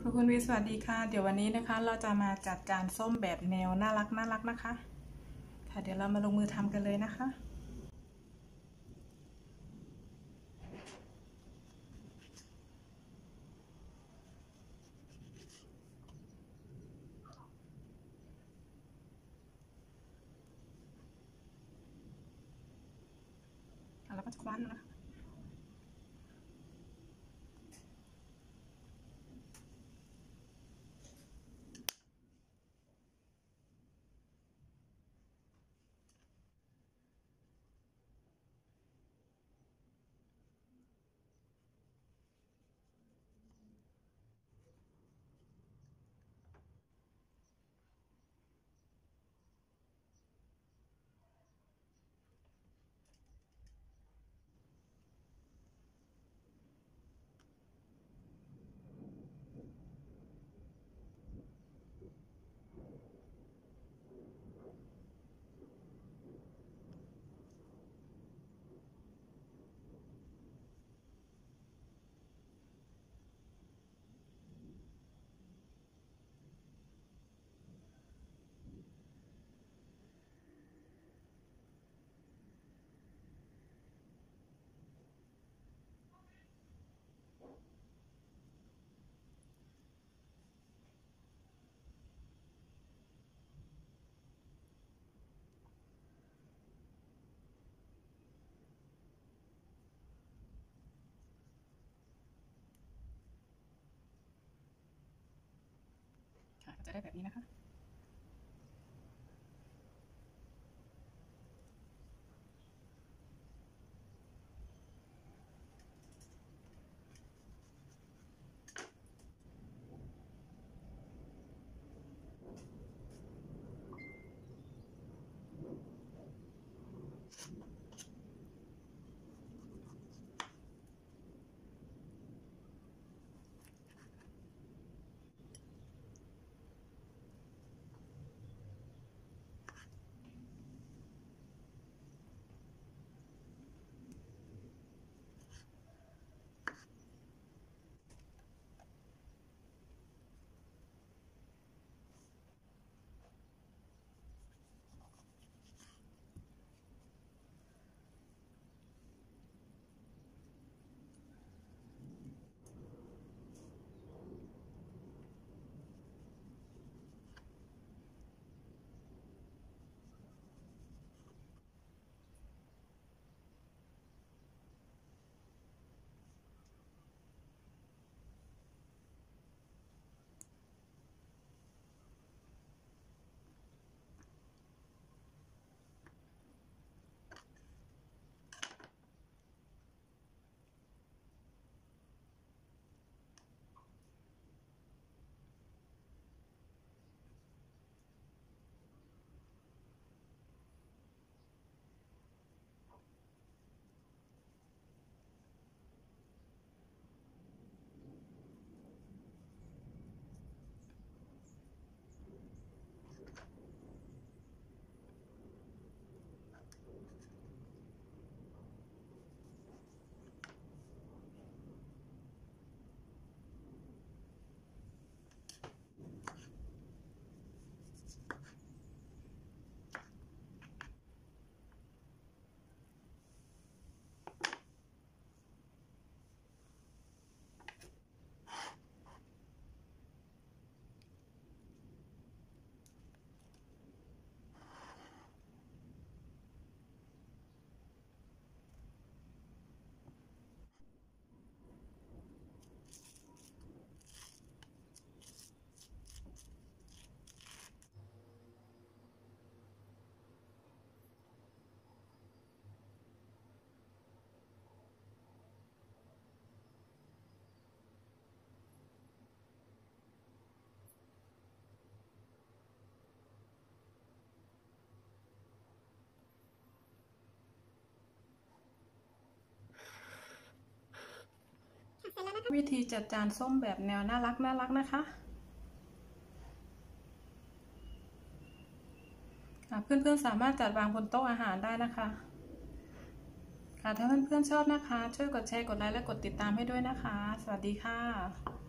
คุณวีสวัสดีค่ะเดี๋ยววันนี้นะคะเราจะมาจัดจานส้มแบบแนวน่ารักนะคะค่ะเดี๋ยวเรามาลงมือทำกันเลยนะคะแล้วก็จะคว้านนะคะค่ะจะได้แบบนี้นะคะวิธีจัดจานส้มแบบแนวน่ารักนะคะเพื่อนๆสามารถจัดวางบนโต๊ะอาหารได้นะคะค่ะถ้าเพื่อนๆชอบนะคะช่วยกดแชร์กดไลค์และกดติดตามให้ด้วยนะคะสวัสดีค่ะ